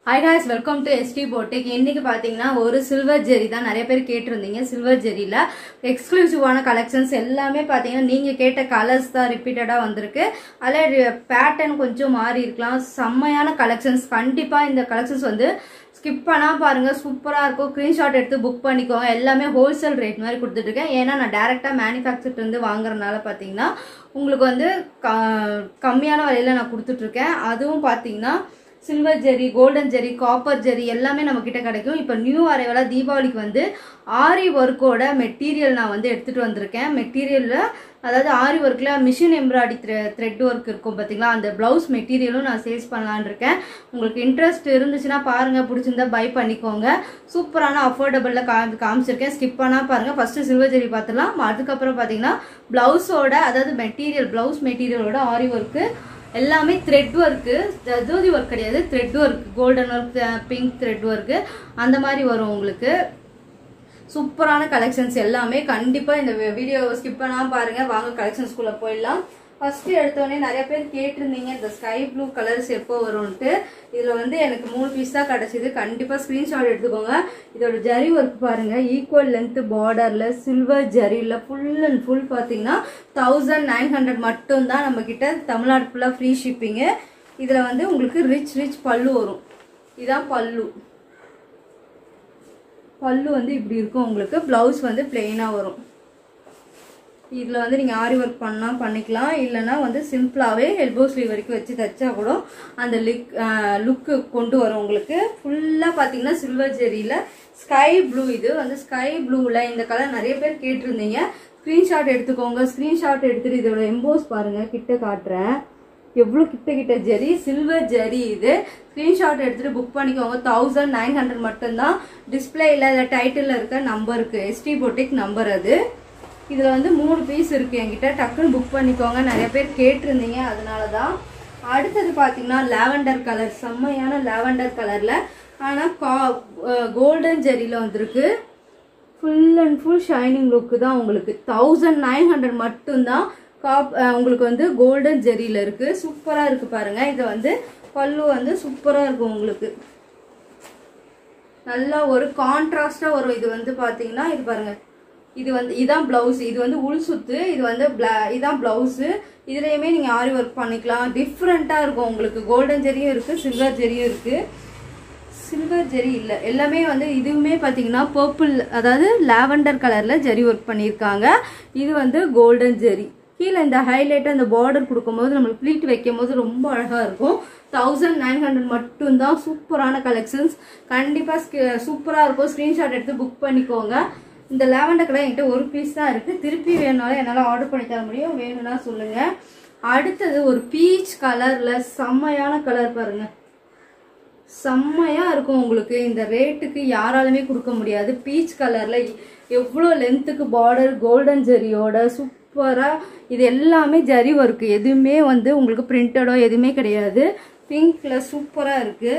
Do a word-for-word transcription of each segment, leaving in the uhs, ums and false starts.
Hi guys, welcome to S T Boutique. இன்னைக்கு பாத்தீங்கன்னா ஒரு சில்வர் ஜெரி தான் நிறைய பேர் கேட்டிருந்தீங்க. சில்வர் ஜெரியில எக்ஸ்க்ளூசிவான கலெக்ஷன்ஸ் எல்லாமே பாத்தீங்கன்னா நீங்க கேட்ட கலர்ஸ் தான் ரிப்பீட்டடா வந்திருக்கு. அதுல பேட்டர்ன் கொஞ்சம் மாறி இருக்கலாம். செம்மையான கலெக்ஷன்ஸ். கண்டிப்பா இந்த கலெக்ஷன்ஸ் வந்து ஸ்கிப் பண்ணா பாருங்க, சூப்பரா இருக்கும். ஸ்கிரீன்ஷாட் எடுத்து புக் பண்ணிக்கோங்க. எல்லாமே ஹோல்சேல் ரேட் மாதிரி கொடுத்துட்டு இருக்கேன். ஏன்னா நான் டைரக்டா மேனுஃபேக்சர் இருந்து வாங்குறதுனால பாத்தீங்கன்னா உங்களுக்கு வந்து கம்மியான விலையில நான் கொடுத்துட்டு இருக்கேன். அதுவும் பாத்தீங்கன்னா silver zari, golden zari, copper zari எல்லாமே நம்ம கிட்ட கிடைக்கும். இப்போ நியூ அரைவலா தீபாவளிக்கு வந்து ஆரி ஒர்க்கோட மெட்டீரியல் நான் வந்து எடுத்துட்டு வந்திருக்கேன். மெட்டீரியல்ல அதாவது ஆரி ஒர்க்ல மிஷின் எம்ப்ராய்டரி த்ரெட் ஒர்க் இருக்கும் பார்த்தீங்களா, அந்த பிளவுஸ் மெட்டீரியலும் நான் சேல்ஸ் பண்ணலான்னு இருக்கேன். உங்களுக்கு இன்ட்ரெஸ்ட் இருந்துச்சுன்னா பாருங்க, பிடிச்சிருந்தா பை பண்ணிக்கோங்க. சூப்பரான அஃபோர்டபுள்ல காமி காமிச்சிருக்கேன். ஸ்கிப் பண்ணா பாருங்க. ஃபர்ஸ்ட் சில்வர் ஜெரி பார்த்துலாம். அதுக்கப்புறம் பார்த்தீங்கன்னா பிளவுஸோட அதாவது மெட்டீரியல் பிளவுஸ் மெட்டீரியலோட ஆரி ஒர்க்கு எல்லாமே த்ரெட் ஒர்க்கு, ஜோதி ஒர்க் கிடையாது, thread work, golden work, pink thread work அந்த மாதிரி வரும். உங்களுக்கு சூப்பரான கலெக்ஷன்ஸ் எல்லாமே. கண்டிப்பா இந்த வீடியோ ஸ்கிப் பண்ணாம பாருங்க. வாங்க கலெக்ஷன்ஸ்குள்ள போயிடலாம். ஃபர்ஸ்ட் எடுத்தோடனே நிறைய பேர் கேட்டிருந்தீங்க இந்த ஸ்கை ப்ளூ கலர்ஸ் எப்போ வரும்ட்டு. இதுல வந்து எனக்கு மூணு பீஸ் தான் கிடைச்சது. கண்டிப்பா ஸ்கிரீன்ஷாட் எடுத்துக்கோங்க. இதோட ஜரி ஒர்க் பாருங்க, ஈக்குவல் லென்த் பார்டர்ல சில்வர் ஜரியில ஃபுல் அண்ட் ஃபுல் பாத்தீங்கன்னா தௌசண்ட் நைன் ஹண்ட்ரட் மட்டும் தான் நம்ம கிட்ட. தமிழ்நாடு ஃபுல்லா ஃப்ரீ ஷிப்பிங்கு. இதுல வந்து உங்களுக்கு ரிச் ரிச் பல்லு வரும். இதான் பல்லு. பல்லு வந்து இப்படி இருக்கும். உங்களுக்கு பிளவுஸ் வந்து பிளெயினா வரும். இதுல வந்து நீங்க ஆரி ஒர்க் பண்ணா பண்ணிக்கலாம், இல்லைன்னா வந்து சிம்பிளாவே எல்போ ஸ்லீவ் வரைக்கும் வச்சு தைச்சா கூட அந்த லுக் லுக்கு கொண்டு வரும். உங்களுக்கு ஃபுல்லா பாத்தீங்கன்னா சில்வர் ஜெரியில ஸ்கை ப்ளூ. இது வந்து ஸ்கை ப்ளூல இந்த கலர் நிறைய பேர் கேட்டிருந்தீங்க. ஸ்கிரீன்ஷாட் எடுத்துக்கோங்க. ஸ்கிரீன்ஷாட் எடுத்துட்டு இதோட எம்போஸ் பாருங்க, கிட்ட காட்டுறேன் எவ்வளவு கிட்ட கிட்ட ஜெரி, சில்வர் ஜெரி. இது ஸ்கிரீன்ஷாட் எடுத்துட்டு புக் பண்ணிக்கோங்க. தௌசண்ட் நைன் ஹண்ட்ரட் மட்டும்தான். டிஸ்பிளேல டைட்டில் இருக்க நம்பருக்கு எஸ் டி பொட்டிக் நம்பர் அது. இதுல வந்து மூணு பீஸ் இருக்கு என்கிட்ட. டக்குன்னு புக் பண்ணிக்கோங்க. நிறைய பேர் கேட்டிருந்தீங்க, அதனாலதான். அடுத்தது பாத்தீங்கன்னா லாவெண்டர் கலர், செம்மையான லாவெண்டர் கலர்ல ஆனா கோல்டன் ஜெரியில வந்திருக்கு. Full and full shining look தான் உங்களுக்கு. தௌசண்ட் நைன் ஹண்ட்ரட் மட்டும்தான். காப் உங்களுக்கு வந்து கோல்டன் ஜெரியில இருக்கு. சூப்பரா இருக்கு பாருங்க. இது வந்து பல்லு வந்து சூப்பரா இருக்கும் உங்களுக்கு. நல்லா ஒரு கான்ட்ராஸ்டா வரும். இது வந்து பாத்தீங்கன்னா இது பாருங்க, இது வந்து இதான் பிளவுஸ். இது வந்து உள் சுத்து. இது வந்து இதான் பிளவுஸ். இதுலயுமே நீங்க ஆரி ஒர்க் பண்ணிக்கலாம். டிஃப்ரெண்டா இருக்கும் உங்களுக்கு. கோல்டன் ஜெரியும் இருக்கு, சில்வர் ஜெரியும் இருக்கு. சில்வர் ஜெரி இல்ல, எல்லாமே வந்து இதுவுமே பாத்தீங்கன்னா பர்பிள் அதாவது லாவெண்டர் கலர்ல ஜெரி ஒர்க் பண்ணிருக்காங்க. இது வந்து கோல்டன் ஜெரி. கீழே இந்த ஹைலைட் அந்த பார்டர் கொடுக்கும் போது நம்மளுக்கு ப்ளீட் வைக்கும் போது ரொம்ப அழகா இருக்கும். தௌசண்ட் நைன் ஹண்ட்ரட் மட்டும்தான். சூப்பரான கலெக்ஷன்ஸ். கண்டிப்பா சூப்பரா இருக்கும். ஸ்கிரீன்ஷாட் எடுத்து புக் பண்ணிக்கோங்க. இந்த லாவெண்டர் கலர் என்கிட்ட ஒரு பீஸ் தான் இருக்கு. திருப்பி வேணும்னாலும் என்னால ஆர்டர் பண்ணி தர முடியும். வேணும்னா சொல்லுங்க. அடுத்தது ஒரு பீச் கலர்ல செம்மையான கலர் பாருங்க, செம்மையா இருக்கும் உங்களுக்கு. இந்த ரேட்டுக்கு யாராலுமே கொடுக்க முடியாது. பீச் கலர்ல எவ்வளவு லென்த்துக்கு பார்டர், கோல்டன் ஜெரியோட சூப்பரா. இது எல்லாமே ஜரி ஒர்க், எதுவுமே வந்து உங்களுக்கு பிரிண்டடோ எதுவுமே கிடையாது. பிங்க்ல சூப்பரா இருக்கு.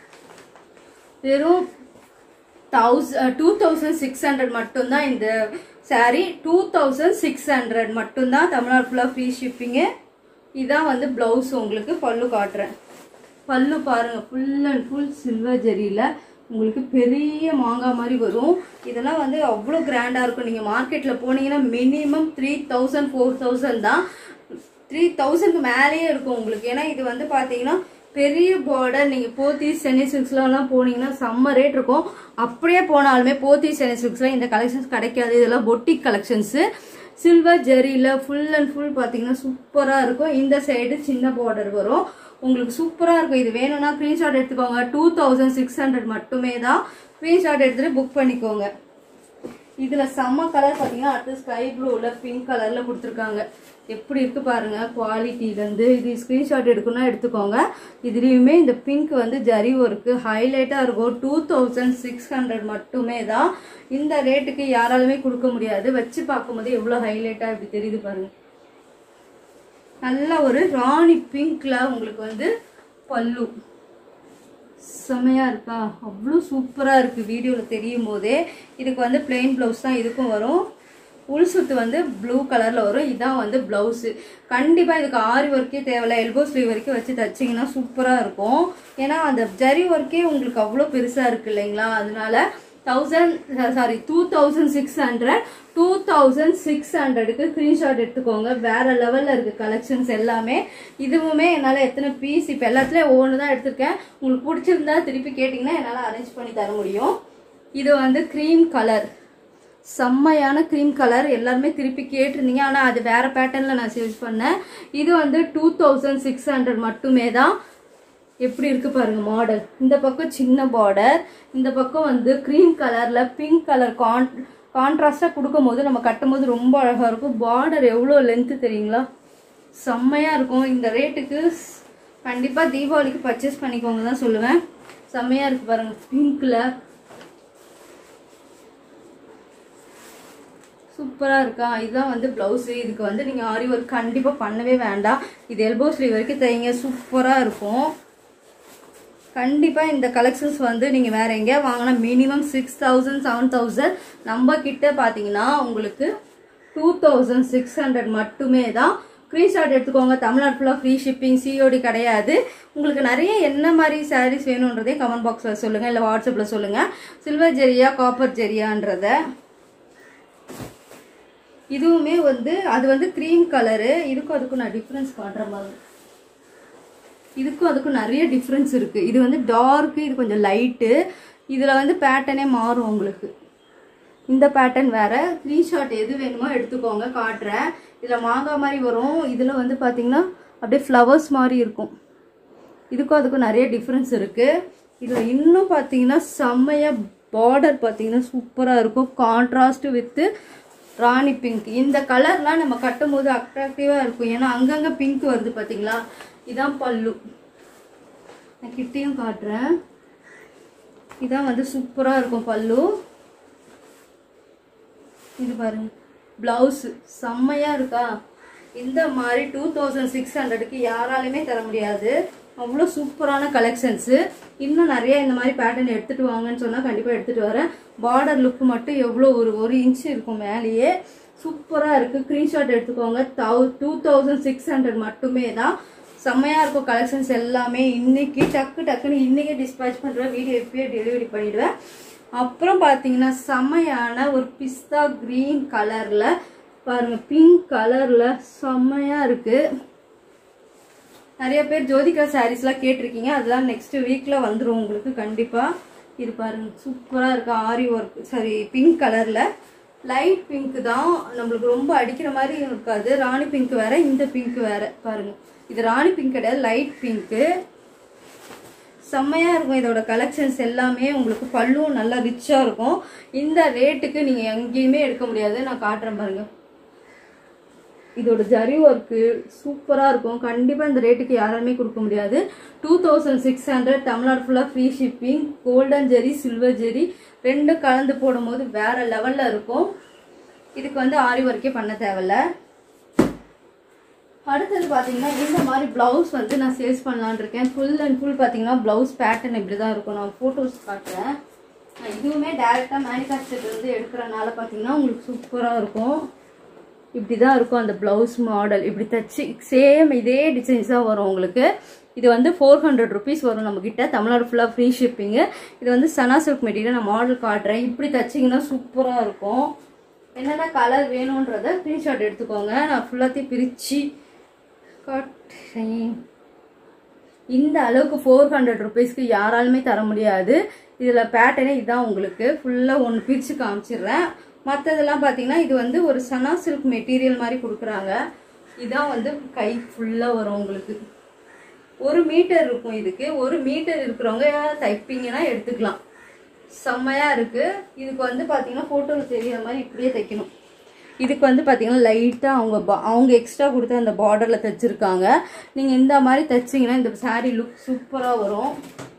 வெறும் thousand two thousand six hundred மட்டும்தான் இந்த sari. Two thousand six hundred மட்டும்தான். தமிழ்நாடு ஃபுல்லா ஃப்ரீ ஷிப்பிங்கு. இதான் வந்து பிளவுஸ். உங்களுக்கு பல்லு காட்டுறேன். பல்லு பாருங்க, ஃபுல் அண்ட் ஃபுல் சில்வர் ஜெரியில உங்களுக்கு பெரிய மாங்காய் மாதிரி வரும். இதெல்லாம் வந்து அவ்வளோ கிராண்டா இருக்கும். நீங்க மார்க்கெட்ல போனீங்கன்னா minimum three thousand four thousand தான். த்ரீ தௌசண்ட்க்கு மேலேயே இருக்கும் உங்களுக்கு. ஏன்னா இது வந்து பாத்தீங்கன்னா பெரிய பார்டர். நீங்க போத்தீஸ், சென்னை சில்க்ஸ்லாம் போனீங்கன்னா செம்ம ரேட் இருக்கும். அப்படியே போனாலுமே போத்தீஸ், சென்னை சில்க்ஸ்ல இந்த கலெக்ஷன்ஸ் கிடைக்காது. இதெல்லாம் பொட்டிக் கலெக்ஷன்ஸ். சில்வர் ஜெரியில ஃபுல் அண்ட் ஃபுல் பாத்தீங்கன்னா சூப்பரா இருக்கும். இந்த சைடு சின்ன பார்டர் வரும். உங்களுக்கு சூப்பரா இருக்கும். இது வேணும்னா ஸ்கிரீன்ஷாட் எடுத்துக்கோங்க. டூ தௌசண்ட் சிக்ஸ் ஹண்ட்ரட் மட்டுமே தான். ஸ்கிரீன்ஷாட் எடுத்துட்டு புக் பண்ணிக்கோங்க. இதுல செம்ம கலர் பாத்தீங்கன்னா அடுத்து ஸ்கை ப்ளூல பிங்க் கலர்ல கொடுத்துருக்காங்க. எப்படி இருக்கு பாருங்க குவாலிட்டில இருந்து. இது ஸ்கிரீன்ஷாட் எடுக்கணும்னா எடுத்துக்கோங்க. இதுலயுமே இந்த பிங்க் வந்து ஜரி ஒர்க்கு ஹைலைட்டா இருக்கும். டூ தௌசண்ட் சிக்ஸ் ஹண்ட்ரட் மட்டுமே தான். இந்த ரேட்டுக்கு யாராலுமே கொடுக்க முடியாது. வச்சு பார்க்கும்போது எவ்வளவு ஹைலைட்டா இப்படி தெரியுது பாருங்க. நல்ல ஒரு ராணி பிங்க்ல உங்களுக்கு வந்து பல்லு செமையா இருக்கா, அவ்வளோ சூப்பரா இருக்கு. வீடியோல தெரியும் போதே. இதுக்கு வந்து பிளெயின் பிளவுஸ் தான் இதுக்கும் வரும். உள் சுத்து வந்து ப்ளூ கலர்ல வரும். இதான் வந்து பிளவுஸ். கண்டிப்பா இதுக்கு ஆரி ஒர்க்கே தேவையில்ல, எல்போ ஸ்லீவ் வரைக்கும் வச்சு தச்சிங்கன்னா சூப்பரா இருக்கும். ஏன்னா அந்த ஜரி ஒர்க்கே உங்களுக்கு அவ்வளோ பெருசா இருக்கு இல்லைங்களா, அதனால thousand sorry two thousand six hundred two thousand six ஹண்ட்ரடுக்கு ஸ்கிரீன்ஷாட் எடுத்துக்கோங்க. வேற லெவல்ல இருக்கு கலெக்ஷன்ஸ் எல்லாமே. இதுவுமே என்னால் எத்தனை பீஸ் இப்போ எல்லாத்துலேயும் ஒவ்வொன்று தான் எடுத்திருக்கேன். உங்களுக்கு பிடிச்சிருந்தா திருப்பி கேட்டிங்கன்னா என்னால் அரேஞ்ச் பண்ணி தர முடியும். இது வந்து க்ரீம் கலர், செம்மையான க்ரீம் கலர். எல்லாருமே திருப்பி கேட்டிருந்தீங்க, ஆனால் அது வேற பேட்டர்னில் நான் சேல்ஸ் பண்ணேன். இது வந்து டூ தௌசண்ட் சிக்ஸ் ஹண்ட்ரட் மட்டுமே தான். எப்படி இருக்கு பாருங்க மாடல். இந்த பக்கம் சின்ன பார்டர், இந்த பக்கம் வந்து க்ரீம் கலர்ல பிங்க் கலர் கான் கான்ட்ராஸ்டா கொடுக்கும் போது நம்ம கட்டும் போது ரொம்ப அழகா இருக்கும். பார்டர் எவ்வளோ லென்த்து தெரியுங்களா, செம்மையா இருக்கும். இந்த ரேட்டுக்கு கண்டிப்பா தீபாவளிக்கு பர்ச்சேஸ் பண்ணிக்கோங்க தான் சொல்லுவேன். செம்மையா இருக்கு பாருங்க பிங்க்ல, சூப்பரா இருக்கா. இதுதான் வந்து பிளவுஸ். இதுக்கு வந்து நீங்க ஆரி ஒர்க் கண்டிப்பா பண்ணவே வேண்டாம். இது எல்போ ஸ்லீவ் வரைக்கும் தைங்க, சூப்பரா இருக்கும். கண்டிப்பா இந்த கலெக்ஷன்ஸ் வந்து நீங்க வேற எங்கேயா வாங்கினா minimum six thousand seven thousand நம்ம கிட்ட பாத்தீங்கன்னா உங்களுக்கு டூ தௌசண்ட் சிக்ஸ் ஹண்ட்ரட் மட்டுமே தான். ஸ்கிரீன்ஷாட் எடுத்துக்கோங்க. தமிழ்நாடு ஃபுல்லா ஃப்ரீ ஷிப்பிங், சிஓடி கிடையாது. உங்களுக்கு நிறைய என்ன மாதிரி சாரீஸ் வேணும்ன்றதே கமெண்ட் பாக்ஸ்ல சொல்லுங்க, இல்ல வாட்ஸ்அப்ல சொல்லுங்க. சில்வர் ஜெரியா காப்பர் ஜெரியான்றத. இதுவுமே வந்து அது வந்து க்ரீம் கலரு. இதுக்கும் அதுக்கும் நான் டிஃப்ரென்ஸ் காட்டுற மாதிரி, இதுக்கும் அதுக்கும் நிறைய டிஃப்ரென்ஸ் இருக்கு. இது வந்து டார்க்கு, இது கொஞ்சம் லைட்டு. இதுல வந்து பேட்டர்னே மாறும் உங்களுக்கு. இந்த பேட்டர்ன் வேற. ஸ்கிரீன்ஷாட் எது வேணுமோ எடுத்துக்கோங்க, காட்டுறேன். இதுல மாங்காய் மாதிரி வரும். இதுல வந்து பாத்தீங்கன்னா அப்படியே ஃப்ளவர்ஸ் மாதிரி இருக்கும். இதுக்கும் அதுக்கும் நிறைய டிஃப்ரென்ஸ் இருக்கு. இதுல இன்னும் பாத்தீங்கன்னா செம்மையா பார்டர் பாத்தீங்கன்னா சூப்பரா இருக்கும். Contrast with rani pink. இந்த கலர்லாம் நம்ம கட்டும் போது அட்ராக்டிவா இருக்கும். ஏன்னா அங்கங்க பிங்க் வருது பாத்தீங்களா. இதான் பல்லு, நான் கிட்டையும் காட்டுறேன். இதான் வந்து சூப்பரா இருக்கும் பல்லு. இது பாருங்க பிளவுஸ், செம்மையா இருக்கா. இந்த மாதிரி டூ தௌசண்ட் சிக்ஸ் ஹண்ட்ரடுக்கு யாராலுமே தர முடியாது. அவ்வளோ சூப்பரான கலெக்ஷன்ஸ். இன்னும் நிறைய இந்த மாதிரி பேட்டர்ன் எடுத்துட்டு வாங்கன்னு சொன்னா கண்டிப்பா எடுத்துட்டு வரேன். பார்டர் லுக் மட்டும் எவ்வளோ ஒரு ஒரு இன்ச் இருக்கும் மேலேயே, சூப்பரா இருக்கு. ஸ்கிரீன்ஷாட் எடுத்துக்கோங்க. டூ தௌசண்ட் சிக்ஸ் ஹண்ட்ரட் மட்டுமே தான். செம்மையா இருக்கும் கலெக்ஷன்ஸ் எல்லாமே. இன்னைக்கு டக்கு டக்குன்னு இன்னைக்கே டிஸ்பேச் பண்றேன், வீடியோ எப்பயே டெலிவரி பண்ணிடுவேன். அப்புறம் பாத்தீங்கன்னா செம்மையான ஒரு பிஸ்தா கிரீன் கலர்ல பாருங்க, பிங்க் கலர்ல செம்மையா இருக்கு. நிறைய பேர் ஜோதிகா சாரீஸ் எல்லாம் கேட்டிருக்கீங்க, அதெல்லாம் நெக்ஸ்ட் வீக்ல வந்துடும் உங்களுக்கு கண்டிப்பா. இது பாருங்க சூப்பரா இருக்கு. ஆரி ஒர்க், சாரி பிங்க் கலர்ல, லைட் பிங்க் தான், நம்மளுக்கு ரொம்ப அடிக்கிற மாதிரி இருக்காது. ராணி பிங்க் வேற, இந்த பிங்க் வேற. பாருங்க இது ராணி பிங்க் கிடையாது, லைட் பிங்க். செம்மையா இருக்கும் இதோட கலெக்ஷன்ஸ் எல்லாமே. உங்களுக்கு பல்லும் நல்லா ரிச்சா இருக்கும். இந்த ரேட்டுக்கு நீங்க எங்கேயுமே எடுக்க முடியாது. நான் காட்டுறேன் பாருங்க. இதோட ஜரி ஒர்க்கு சூப்பரா இருக்கும். கண்டிப்பா இந்த ரேட்டுக்கு யாராலுமே கொடுக்க முடியாது. Two thousand six hundred Tamil Nadu ஃபுல்லா free shipping. Golden zari silver zari ரெண்டும் கலந்து போடும் போது வேற லெவல்ல இருக்கும். இதுக்கு வந்து ஆரி ஒர்க்கே பண்ண தேவையில்ல. அடுத்தது பாத்தீங்கன்னா இந்த மாதிரி பிளவுஸ் வந்து நான் சேல்ஸ் பண்ணலான் இருக்கேன். ஃபுல் அண்ட் ஃபுல் பாத்தீங்கன்னா பிளவுஸ் பேட்டர்ன் இப்படிதான் இருக்கும். நான் போட்டோஸ் காட்டுறேன். இதுவுமே டைரக்டா மேனுஃபேக்சர் வந்து எடுக்கிறனால பாத்தீங்கன்னா உங்களுக்கு சூப்பரா இருக்கும். இப்படிதான் இருக்கும் அந்த பிளவுஸ் மாடல். இப்படி தச்சு சேம் இதே டிசைன்ஸ் தான் வரும் உங்களுக்கு. இது வந்து ஃபோர் ஹண்ட்ரட் ருபீஸ் வரும் நம்ம கிட்ட. தமிழ்நாடு ஃபுல்லா ஃப்ரீ ஷிப்பிங். இது வந்து சனா சில்க் மெட்டீரியல். நான் மாடல் காட்டுறேன். இப்படி தச்சிங்கன்னா சூப்பரா இருக்கும். என்னென்ன கலர் வேணும்ன்றத ஸ்கிரீன்ஷாட் எடுத்துக்கோங்க. நான் ஃபுல்லாத்தையும் பிரிச்சு காட்டுறேன். இந்த அளவுக்கு ஃபோர் ஹண்ட்ரட் ருபீஸ்க்கு யாராலுமே தர முடியாது. இதுல பேட்டர்னே இதுதான் உங்களுக்கு. ஃபுல்லா ஒன்று பிரிச்சு காமிச்சிடுறேன். மற்றதெல்லாம் பார்த்தீங்கன்னா இது வந்து ஒரு சனா சில்க் மெட்டீரியல் மாதிரி கொடுக்குறாங்க. இதான் வந்து கை ஃபுல்லாக வரும் உங்களுக்கு. ஒரு மீட்டர் இருக்கும் இதுக்கு. ஒரு மீட்டர் இருக்கிறவங்க தைப்பீங்கன்னா எடுத்துக்கலாம். செம்மையா இருக்கு. இதுக்கு வந்து பார்த்தீங்கன்னா ஃபோட்டோவில் தெரிகிற மாதிரி இப்படியே தைக்கணும். இதுக்கு வந்து பார்த்தீங்கன்னா லைட்டாக அவங்க அவங்க எக்ஸ்ட்ரா கொடுத்து அந்த பார்டரில் தைச்சிருக்காங்க. நீங்கள் இந்த மாதிரி தைச்சிங்கன்னா இந்த சாரீ லுக் சூப்பராக வரும்.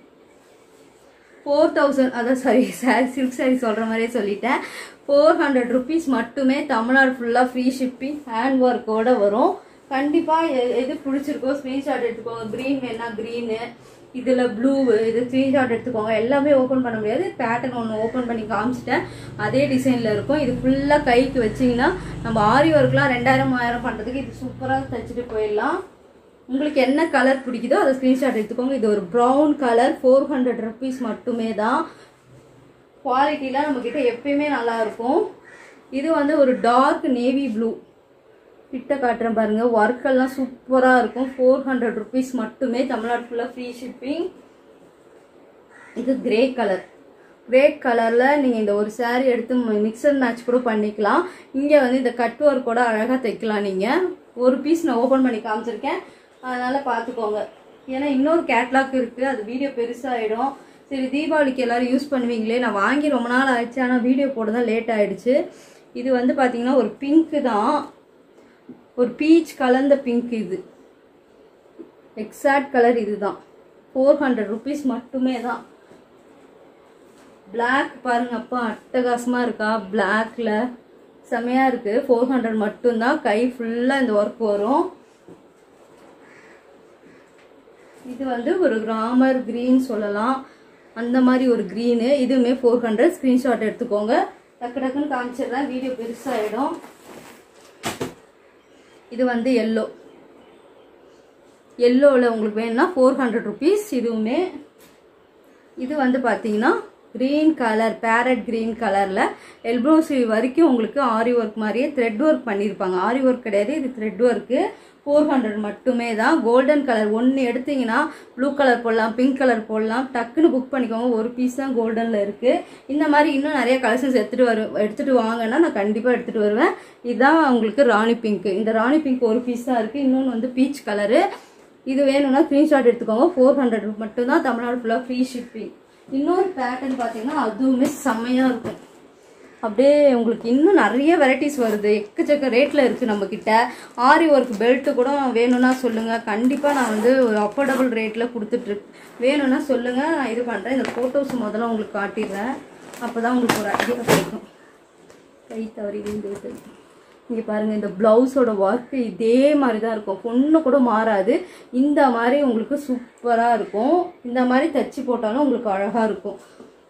ஃபோர் தௌசண்ட் அதான் சாரி சாரி சில்க் சாரி சொல்கிற மாதிரியே சொல்லிட்டேன். ஃபோர் ஹண்ட்ரட் ருபீஸ் மட்டுமே. தமிழ்நாடு ஃபுல்லாக ஃப்ரீ ஷிப்பிங், ஹேண்ட் ஒர்க்கோட வரும். கண்டிப்பாக எது பிடிச்சிருக்கோ ஸ்க்ரீன்ஷாட் எடுத்துக்கோங்க. க்ரீன் வேணா க்ரீனு, இதில் ப்ளூ இது ஸ்க்ரீன்ஷாட் எடுத்துக்கோங்க. எல்லாமே ஓப்பன் பண்ண முடியாது, பேட்டர்ன் ஒன்று ஓப்பன் பண்ணி காமிச்சிட்டேன், அதே டிசைனில் இருக்கும். இது ஃபுல்லாக கைக்கு வச்சிங்கன்னா நம்ம ஆரி ஒர்க்லாம் ரெண்டாயிரம் மூவாயிரம் பண்ணுறதுக்கு இது சூப்பராக தைச்சிட்டு போயிடலாம். உங்களுக்கு என்ன கலர் பிடிக்குதோ அதை ஸ்க்ரீன்ஷாட் எடுத்துக்கோங்க. இது ஒரு brown colour, four hundred rupees மட்டுமே தான். குவாலிட்டிலாம் நம்மக்கிட்ட எப்பயுமே நல்லாயிருக்கும். இது வந்து ஒரு டார்க் நேவி ப்ளூ, கிட்ட காட்டுறேன் பாருங்கள், ஒர்க்கெல்லாம் சூப்பராக இருக்கும். ஃபோர் ஹண்ட்ரட் ருபீஸ் மட்டுமே, தமிழ்நாடு ஃபுல்லாக ஃப்ரீ ஷிப்பிங். இது கிரே கலர், கிரே கலரில் நீங்கள் இந்த ஒரு சாரீ எடுத்து மிக்சர் மேட்ச் கூட பண்ணிக்கலாம். இங்கே வந்து இந்த கட் ஒர்க் கூட அழகாக தைக்கலாம். நீங்கள் ஒரு பீஸ் நான் ஓப்பன் பண்ணி காமிச்சிருக்கேன், அதனால் பார்த்துக்கோங்க. ஏன்னா இன்னொரு கேட்லாக் இருக்குது, அது வீடியோ பெருசாகிடும். சரி, தீபாவளிக்கு எல்லோரும் யூஸ் பண்ணுவீங்களே, நான் வாங்கி ரொம்ப நாள் ஆயிடுச்சு, ஆனால் வீடியோ போட தான் லேட் ஆகிடுச்சு. இது வந்து பார்த்திங்கன்னா ஒரு பிங்க்கு தான், ஒரு பீச் கலந்த பிங்க். இது எக்ஸாக்ட் கலர் இது தான். ஃபோர் ஹண்ட்ரட் ருபீஸ் மட்டுமே தான். பிளாக் பாருங்கப்பா, அட்டகாசமாக இருக்கா, பிளாக்ல செமையாக இருக்குது. ஃபோர் ஹண்ட்ரட் மட்டும்தான். கை ஃபுல்லாக இந்த ஒர்க் வரும். இது வந்து ஒரு ராமர் கிரீன் சொல்லலாம், அந்த மாதிரி ஒரு க்ரீனு. இதுவுமே ஃபோர் ஹண்ட்ரட். ஸ்க்ரீன்ஷாட் எடுத்துக்கோங்க. டக்கு டக்குன்னு காமிச்சிடுறேன், வீடியோ பெருசாகிடும். இது வந்து எல்லோ, எல்லோவில் உங்களுக்கு வேணும்னா ஃபோர் ஹண்ட்ரட் ருபீஸ் இதுவுமே. இது வந்து பார்த்தீங்கன்னா க்ரீன் கலர், பேரட் க்ரீன் கலரில் எல்போ ஸ்லீவ் வரைக்கும் உங்களுக்கு ஆரி ஒர்க் மாதிரியே த்ரெட் ஒர்க் பண்ணியிருப்பாங்க. ஆரி ஒர்க் கிடையாது, இது த்ரெட் ஒர்க்கு. ஃபோர் ஹண்ட்ரட் மட்டுமே தான். கோல்டன் கலர் ஒன்று எடுத்திங்கன்னா ப்ளூ கலர் போடலாம், பிங்க் கலர் போடலாம். டக்குன்னு புக் பண்ணிக்கோங்க, ஒரு பீஸ் தான் கோல்டனில் இருக்குது. இந்த மாதிரி இன்னும் நிறைய கலெக்ஷன்ஸ் எடுத்துகிட்டு வரு எடுத்துகிட்டு வாங்கன்னா நான் கண்டிப்பாக எடுத்துகிட்டு வருவேன். இதுதான் உங்களுக்கு ராணி பிங்க்கு. இந்த ராணி பிங்க் ஒரு பீஸ் தான் இருக்குது. இன்னொன்று வந்து பீச் கலரு. இது வேணும்னா ஸ்க்ரீன்ஷாட் எடுத்துக்கோங்க. ஃபோர் ஹண்ட்ரட் மட்டும்தான், தமிழ்நாடு ஃபுல்லாக ஃப்ரீ ஷிப்பிங். இன்னொரு பேட்டர்ன் பார்த்தீங்கன்னா அதுவுமே செம்மையாக இருக்கும். அப்படியே உங்களுக்கு இன்னும் நிறைய வெரைட்டிஸ் வருது, எக்கச்சக்க ரேட்டில் இருக்குது நம்மக்கிட்ட. ஆரி ஒர்க் பெல்ட்டு கூட வேணும்னா சொல்லுங்கள், கண்டிப்பாக நான் வந்து ஒரு அஃபோர்டபுள் ரேட்டில் கொடுத்துட்ருக்கேன். வேணும்னா சொல்லுங்கள், நான் இது பண்ணுறேன். இந்த ஃபோட்டோஸ் முதல்ல உங்களுக்கு காட்டிடுறேன், அப்போ தான் உங்களுக்கு ஒரு ஐடியா கிடைக்கும். கை தவறி விழுந்து இங்கே பாருங்கள், இந்த ப்ளவுஸோட ஒர்க்கு இதே மாதிரி தான் இருக்கும், ஒன்று கூட மாறாது. இந்த மாதிரி உங்களுக்கு சூப்பராக இருக்கும். இந்த மாதிரி தைச்சி போட்டாலும் உங்களுக்கு அழகாக இருக்கும்.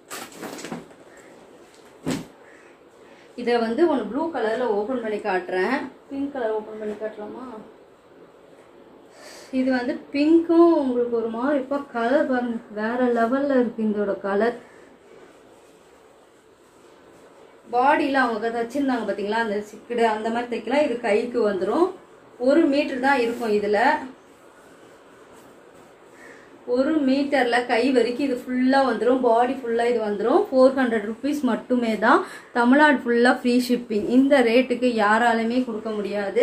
இதை வந்து ஒன்று ப்ளூ கலரில் ஓப்பன் பண்ணி காட்டுறேன். பிங்க் கலர் ஓப்பன் பண்ணி காட்டலாமா? இது வந்து பிங்க்கும் உங்களுக்கு ஒரு மாதிரி இப்போ கலர் பாருங்க, வேற லெவலில் இருக்குது இதோட கலர். பாடியில் அவங்க தைச்சிருந்தாங்க பார்த்தீங்களா, அந்த சிக்கடு அந்த மாதிரி தைக்கலாம். இது கைக்கு வந்துடும். ஒரு மீட்டர் தான் இருக்கும். இதில் ஒரு மீட்டரில் கை வரைக்கும் இது ஃபுல்லாக வந்துடும், பாடி ஃபுல்லாக இது வந்துடும். ஃபோர் ஹண்ட்ரட் ருபீஸ் மட்டுமே தான், தமிழ்நாடு ஃபுல்லாக ஃப்ரீ ஷிப்பிங். இந்த ரேட்டுக்கு யாராலுமே கொடுக்க முடியாது.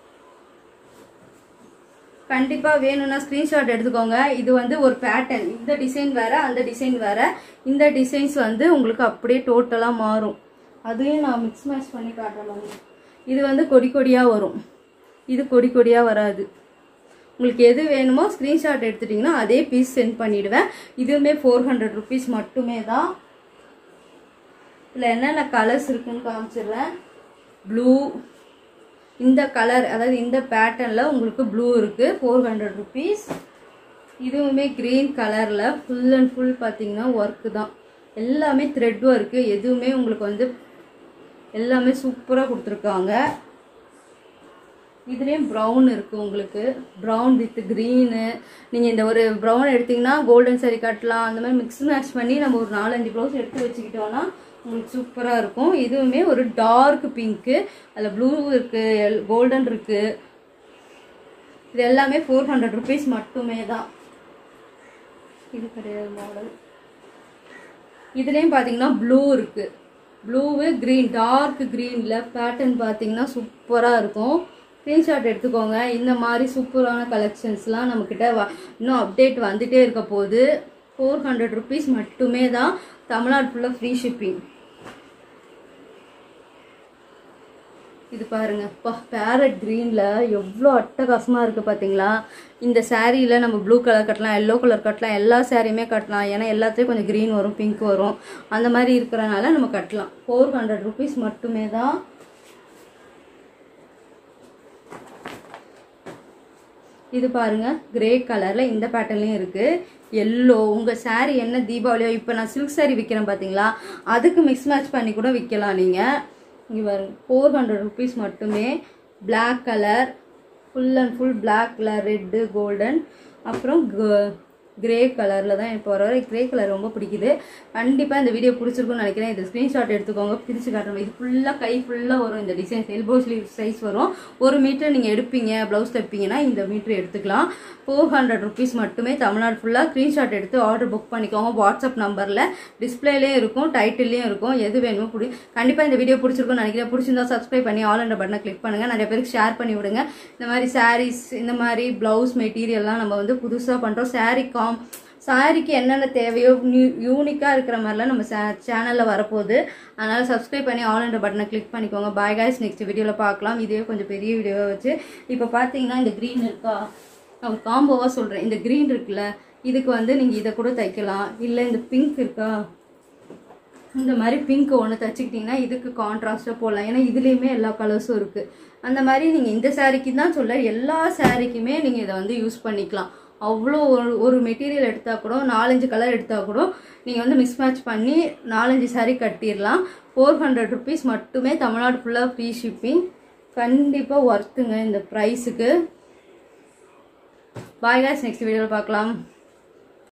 கண்டிப்பாக வேணும்னா ஸ்க்ரீன்ஷாட் எடுத்துக்கோங்க. இது வந்து ஒரு பேட்டர்ன், இந்த டிசைன் வேறு, அந்த டிசைன் வேறு. இந்த டிசைன்ஸ் வந்து உங்களுக்கு அப்படியே டோட்டலாக மாறும். அதையும் நான் மிக்ஸ் மேட்ச் பண்ணி காட்டுறேன். இது வந்து கொடி கொடியாக வரும், இது கொடி கொடியாக வராது. உங்களுக்கு எது வேணுமோ ஸ்க்ரீன்ஷாட் எடுத்துட்டிங்கன்னா அதே பீஸ் சென்ட் பண்ணிவிடுவேன். இதுவுமே ஃபோர் ஹண்ட்ரட் ருபீஸ் மட்டுமே தான். இதில் என்னென்ன கலர்ஸ் இருக்குன்னு காமிச்சிடுறேன். ப்ளூ, இந்த கலர் அதாவது இந்த பேட்டர்னில் உங்களுக்கு ப்ளூ இருக்குது, ஃபோர் ஹண்ட்ரட் ருபீஸ். இதுவுமே க்ரீன் கலரில் ஃபுல் அண்ட் ஃபுல் பார்த்தீங்கன்னா ஒர்க்கு தான், எல்லாமே த்ரெட் ஒர்க்கு. எதுவுமே உங்களுக்கு வந்து எல்லாமே சூப்பராக கொடுத்துருக்காங்க. இதுலேயும் ப்ரௌன் இருக்குது உங்களுக்கு, ப்ரௌன் வித் க்ரீனு. நீங்கள் இந்த ஒரு ப்ரௌன் எடுத்திங்கன்னா கோல்டன் சாரி கட்டலாம். அந்த மாதிரி மிக்ஸ் மேட்ச் பண்ணி நம்ம ஒரு நாலஞ்சு ப்ளவுஸ் எடுத்து வச்சுக்கிட்டோன்னா உங்களுக்கு சூப்பராக இருக்கும். இதுவுமே ஒரு டார்க் பிங்க்கு, அதில் ப்ளூ இருக்குது, கோல்டன் இருக்குது. இது எல்லாமே ஃபோர் ஹண்ட்ரட் ருபீஸ் மட்டுமே தான். இது கிடையாது மாடல். இதுலேயும் பார்த்தீங்கன்னா ப்ளூ இருக்குது, ப்ளூவு க்ரீன், டார்க் க்ரீனில் பேட்டர்ன் பார்த்தீங்கன்னா சூப்பராக இருக்கும். ஸ்க்ரீன்ஷாட் எடுத்துக்கோங்க. இந்த மாதிரி சூப்பரான கலெக்ஷன்ஸ்லாம் நம்மக்கிட்ட வ இன்னும் அப்டேட் வந்துகிட்டே இருக்க போது. ஃபோர் ஹண்ட்ரட் ருபீஸ் மட்டுமே தான், தமிழ்நாடு ஃபுல்லாக ஃப்ரீ ஷிப்பிங். இது பாருங்க, அப்பா பேரட் க்ரீனில் எவ்வளோ அட்டகாசமாக இருக்குது பார்த்தீங்களா. இந்த சாரியில் நம்ம ப்ளூ கலர் கட்டலாம், எல்லோ கலர் கட்டலாம், எல்லா சாரியுமே கட்டலாம். ஏன்னா எல்லாத்துலேயும் கொஞ்சம் க்ரீன் வரும், பிங்க் வரும், அந்த மாதிரி இருக்கிறனால நம்ம கட்டலாம். ஃபோர் ஹண்ட்ரட் ருபீஸ் மட்டுமே தான். இது பாருங்க, கிரே கலரில் இந்த பேட்டர்ன்லேயும் இருக்குது. எல்லோ உங்கள் சாரீ என்ன தீபாவளியோ இப்போ நான் சில்க் சாரீ விற்கிறேன் பார்த்தீங்களா, அதுக்கு மிக்ஸ் மேட்ச் பண்ணி கூட விற்கலாம் நீங்கள். இங்கே வரும் ஃபோர் ஹண்ட்ரட் ருபீஸ் மட்டுமே. Black colour, full and full black colour, red golden, அப்புறம் கிரே கலரில் தான் இப்போ வர வர கிரே கலர் ரொம்ப பிடிக்குது. கண்டிப்பாக இந்த வீடியோ பிடிச்சிருக்குன்னு நினைக்கிறேன். இது ஸ்க்ரீன்ஷாட் எடுத்துக்கோங்க, பிரித்து காட்டுறோம். இது ஃபுல்லாக கை ஃபுல்லாக வரும் இந்த டிசைன்ஸ். எல்போ ஸ்லீவ் சைஸ் வரும். ஒரு மீட்டர் நீங்கள் எடுப்பீங்க, ப்ளவுஸ் தைப்பீங்கன்னா இந்த மீட்டர் எடுத்துக்கலாம். ஃபோர் ஹண்ட்ரட் ருபீஸ் மட்டுமே. தமிழ்நாடு ஃபுல்லாக ஸ்க்ரீன்ஷாட் எடுத்து ஆர்டர் புக் பண்ணிக்கோங்க. வாட்ஸ்அப் நம்பரில் டிஸ்பிளேலேயும் இருக்கும், டைட்டில்லையும் இருக்கும். எது வேணுமோ பிடி. கண்டிப்பாக இந்த வீடியோ பிடிச்சிருக்குன்னு நினைக்கிறேன். பிடிச்சிருந்தா சப்ஸ்கிரைப் பண்ணி ஆல் என்ற பட்டனை கிளிக் பண்ணுங்கள். நிறைய பேருக்கு ஷேர் பண்ணி விடுங்க. இந்த மாதிரி சாரீஸ், இந்த மாதிரி ப்ளவுஸ் மெட்டீரியல்லாம் நம்ம வந்து புதுசாக பண்ணுறோம். சாரீ காம் சாரிக்கு என்னென்ன தேவையோ யூனிக்காக இருக்கிற மாதிரிலாம் நம்ம சேனலில் வரப்போகுது. அதனால் சப்ஸ்கிரைப் பண்ணி ஆல் என்ற பட்டனை கிளிக் பண்ணிக்கோங்க. பாய் காய்ஸ், நெக்ஸ்ட் வீடியோவில் பார்க்கலாம். இதே கொஞ்சம் பெரிய வீடியோவாக வச்சு. இப்போ பார்த்தீங்கன்னா இந்த க்ரீன் இருக்கா, நான் காம்போவாக சொல்கிறேன். இந்த க்ரீன் இருக்குல்ல, இதுக்கு வந்து நீங்கள் இதை கூட தைக்கலாம். இல்லை இந்த பிங்க் இருக்கா, இந்த மாதிரி பிங்க் ஒன்று தைச்சிக்கிட்டிங்கன்னா இதுக்கு கான்ட்ராஸ்ட்டாக போடலாம். ஏன்னா இதுலேயுமே எல்லா கலர்ஸும் இருக்குது. அந்த மாதிரி நீங்கள் இந்த சாரீக்கு தான் சொல்ல, எல்லா சாரீக்குமே நீங்கள் இதை வந்து யூஸ் பண்ணிக்கலாம். அவ்வளோ ஒரு ஒரு மெட்டீரியல் எடுத்தால் கூட, நாலஞ்சு கலர் எடுத்தால் கூட நீங்கள் வந்து மிக்ஸ் மேட்ச் பண்ணி நாலஞ்சு சாரீ கட்டிடலாம். ஃபோர் ஹண்ட்ரட் ருபீஸ் மட்டுமே. தமிழ்நாடு ஃபுல்லாக ஃப்ரீ ஷிப்பிங். கண்டிப்பாக ஒர்த்துங்க இந்த ப்ரைஸுக்கு. பாய் காய்ஸ், நெக்ஸ்ட் வீடியோவில் பார்க்கலாம்.